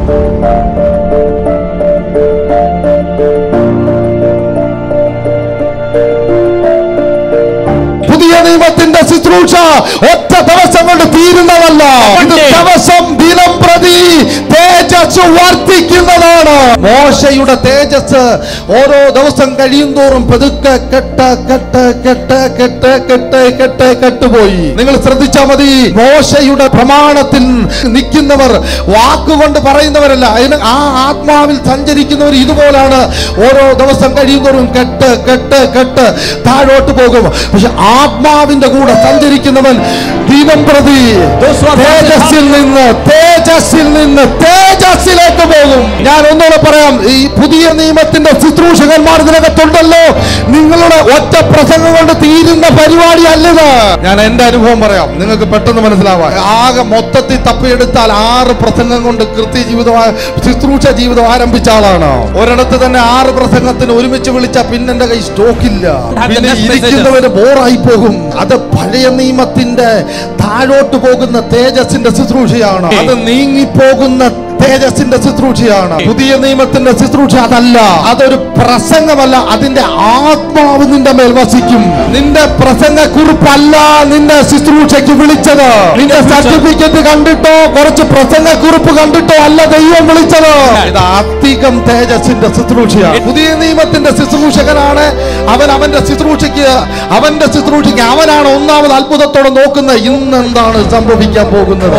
നിയമത്തിന്റെ ശുശ്രൂഷ ഒറ്റ ദിവസം കൊണ്ട് തീരുന്നതല്ല. ദിവസം ദിനം പ്രതി തേജസ് വർദ്ധിക്കുന്നതാണ്. മോശയുടെ തേജസ് ഓരോ ദിവസം കഴിയും തോറും പതുക്കെ കെട്ടുപോയി. നിങ്ങൾ ശ്രദ്ധിച്ചാൽ മതി. മോശയുടെ പ്രമാണത്തിൽ നിൽക്കുന്നവർ വാക്കുകൊണ്ട് പറയുന്നവരല്ല, അതിന് ആ ആത്മാവിൽ സഞ്ചരിക്കുന്നവർ ഇതുപോലാണ്. ഓരോ ദിവസം കഴിയും തോറും കെട്ട് താഴോട്ട് പോകും. പക്ഷെ ആത്മാവിന്റെ കൂടെ സഞ്ചരിക്കുന്നവൻ ദിനം പ്രതി തേജസ്സിൽ നിന്ന് തേജസ്സിലേക്ക് പോകും. ഞാൻ ഒന്നുകൂടെ പറയാം, ഈ പുതിയ നിയമത്തിന്റെ ശുശ്രൂഷകന്മാർ ഇതിനകത്തുണ്ടല്ലോ. നിങ്ങളുടെ ഒറ്റ പ്രസംഗം കൊണ്ട് തീരുന്ന പരിപാടി അല്ലത്. ഞാൻ എന്റെ അനുഭവം പറയാം, നിങ്ങൾക്ക് പെട്ടെന്ന് മനസ്സിലാവാൻ. ആകെ മൊത്തത്തിൽ തപ്പിയെടുത്താൽ 6 പ്രസംഗം കൊണ്ട് കൃത്യ ജീവിതം ശുശ്രൂഷ ജീവിതം ആരംഭിച്ച ആളാണ്. ഒരിടത്ത് തന്നെ 6 പ്രസംഗത്തിന് ഒരുമിച്ച് വിളിച്ച പിന്നെ എന്റെ കൈ സ്റ്റോക്കില്ല. പിന്നെ ഇരിക്കുന്നവര് ബോറായി പോകും. അത് പഴയ നിയമത്തിന്റെ താഴോട്ട് പോകുന്ന തേജസ്സിന്റെ ശുശ്രൂഷയാണ്. അത് നീങ്ങിപ്പോകുന്ന തേജസ്സിന്റെ ശുശ്രൂഷയാണ്. പുതിയ നിയമത്തിന്റെ ശുശ്രൂഷ അതല്ല. അതൊരു പ്രസംഗമല്ല, അതിന്റെ ആത്മാവ് നിന്റെ മേൽ വസിക്കും. നിന്റെ പ്രസംഗ കുറിപ്പല്ല നിന്റെ ശുശ്രൂഷയ്ക്ക് വിളിച്ചത്. നിന്റെ സർട്ടിഫിക്കറ്റ് കണ്ടിട്ടോ കുറച്ച് പ്രസംഗ കുറിപ്പ് കണ്ടിട്ടോ അല്ല ദൈവം വിളിച്ചത്. ഇത് അധികം തേജസ്സിന്റെ ശുശ്രൂഷയാണ്. പുതിയ നിയമത്തിന്റെ ശുശ്രൂഷകനാണ് അവൻ. അവന്റെ ശുശ്രൂഷയ്ക്ക് അവനാണ് ഒന്നാമത് അത്ഭുതത്തോടെ നോക്കുന്നത്. ഇന്നെന്താണ് സംഭവിക്കാൻ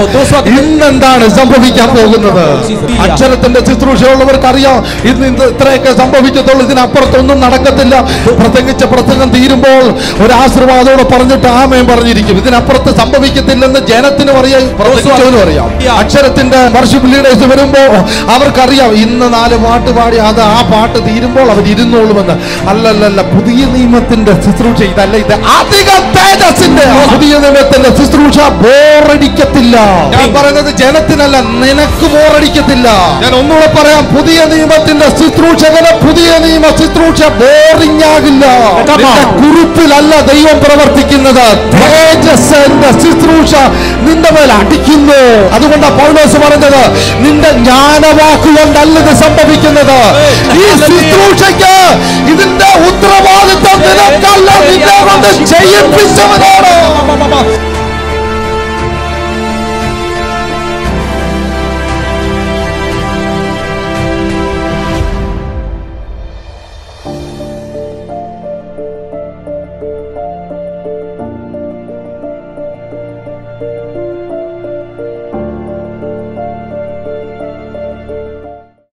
പോകുന്നത്? അക്ഷരത്തിന്റെ ശുശ്രൂഷയുള്ളവർക്ക് അറിയാം ഇന്ന് ഇത്രയൊക്കെ സംഭവിക്കത്തുള്ളൂ, ഇതിനപ്പുറത്തൊന്നും നടക്കത്തില്ല. പ്രസംഗിച്ച പ്രസംഗം തീരുമ്പോൾ ഒരു ആശീർവാദത്തോടെ പറഞ്ഞിട്ട് ആമേൻ പറഞ്ഞിരിക്കും. ഇതിനപ്പുറത്ത് സംഭവിക്കത്തില്ലെന്ന് ജനത്തിനും അറിയാം, പ്രവചിച്ചവനും അറിയാം. അക്ഷരത്തിന്റെ വർഷിപ്പ് ലീഡേഴ്സ് വരുമ്പോൾ അവർക്കറിയാം ഇന്ന് 4 പാട്ട് പാടി അത് ആ പാട്ട് തീരുമ്പോൾ അവർ ഇരുന്നോളുമെന്ന്. അല്ലല്ല, പുതിയ നിയമത്തിന്റെ ശുശ്രൂഷ ഇതല്ല. ഇത് അധിക തേജസ്സിന്റെ പുതിയ നിയമത്തിന്റെ ശുശ്രൂഷ ബോറടിക്കത്തില്ല. ഞാൻ പറയുന്നത് ജനത്തിനല്ല, നിനക്ക് ബോറടിക്കത്തില്ല. ഞാൻ ഒന്നുകൂടെ പറയാം, പുതിയ നിയമത്തിന്റെ ശുശ്രൂഷകന് പുതിയ നിയമ ശുശ്രൂഷ ബോറിംഗ് ആകില്ല. കുറിപ്പിലല്ല ദൈവം പ്രവർത്തിക്കുന്നത്, തേജസ്സിന്റെ ശുശ്രൂഷ നിന്റെ മേൽ അടിക്കുന്നു. അതുകൊണ്ടാണ് പൗലോസ് പറഞ്ഞത്, നിന്റെ ജ്ഞാനവാക്കുകൊണ്ടല്ല ഇത് സംഭവിക്കുന്നത്. ഈ ശുശ്രൂഷയ്ക്ക് ഇതിന്റെ ഉത്തരവാദിത്വം നിനക്കല്ല, നിന്നെ കൊണ്ട് ചെയ്യിപ്പിച്ചവനാണ്.